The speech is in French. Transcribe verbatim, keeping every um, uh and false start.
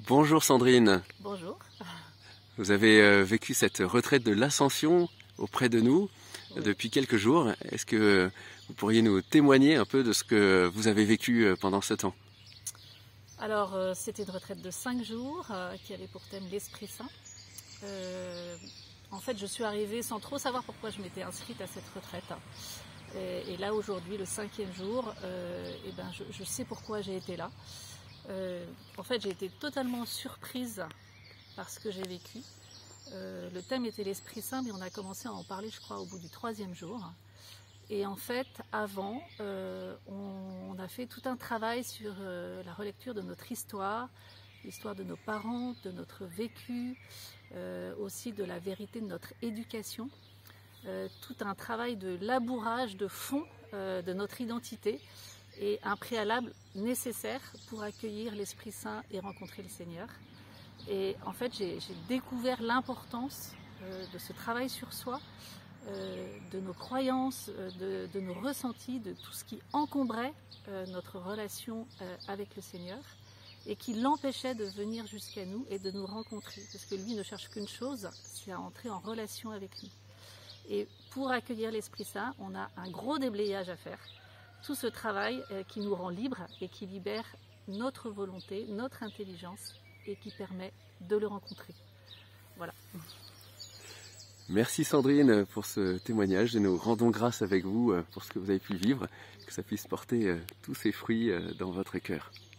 Bonjour Sandrine, Bonjour. vous avez euh, vécu cette retraite de l'Ascension auprès de nous Oui. depuis quelques jours. Est-ce que vous pourriez nous témoigner un peu de ce que vous avez vécu euh, pendant ce temps? Alors, euh, c'était une retraite de cinq jours euh, qui avait pour thème l'Esprit Saint. Euh, en fait, je suis arrivée sans trop savoir pourquoi je m'étais inscrite à cette retraite. Et, et là, aujourd'hui, le cinquième jour, euh, eh ben, je, je sais pourquoi j'ai été là. Euh, en fait, j'ai été totalement surprise par ce que j'ai vécu. Euh, le thème était l'Esprit Saint, mais on a commencé à en parler, je crois, au bout du troisième jour. Et en fait, avant, euh, on, on a fait tout un travail sur euh, la relecture de notre histoire, l'histoire de nos parents, de notre vécu, euh, aussi de la vérité de notre éducation. Euh, tout un travail de labourage de fond euh, de notre identité et un préalable nécessaire pour accueillir l'Esprit Saint et rencontrer le Seigneur. Et en fait, j'ai découvert l'importance euh, de ce travail sur soi, euh, de nos croyances, euh, de, de nos ressentis, de tout ce qui encombrait euh, notre relation euh, avec le Seigneur et qui l'empêchait de venir jusqu'à nous et de nous rencontrer. Parce que lui ne cherche qu'une chose, c'est à entrer en relation avec nous. Et pour accueillir l'Esprit Saint, on a un gros déblayage à faire. Tout ce travail euh, qui nous rend libres et qui libère notre volonté, notre intelligence et qui permet de le rencontrer. Voilà. Merci Sandrine pour ce témoignage et nous rendons grâce avec vous pour ce que vous avez pu vivre, que ça puisse porter tous ses fruits dans votre cœur.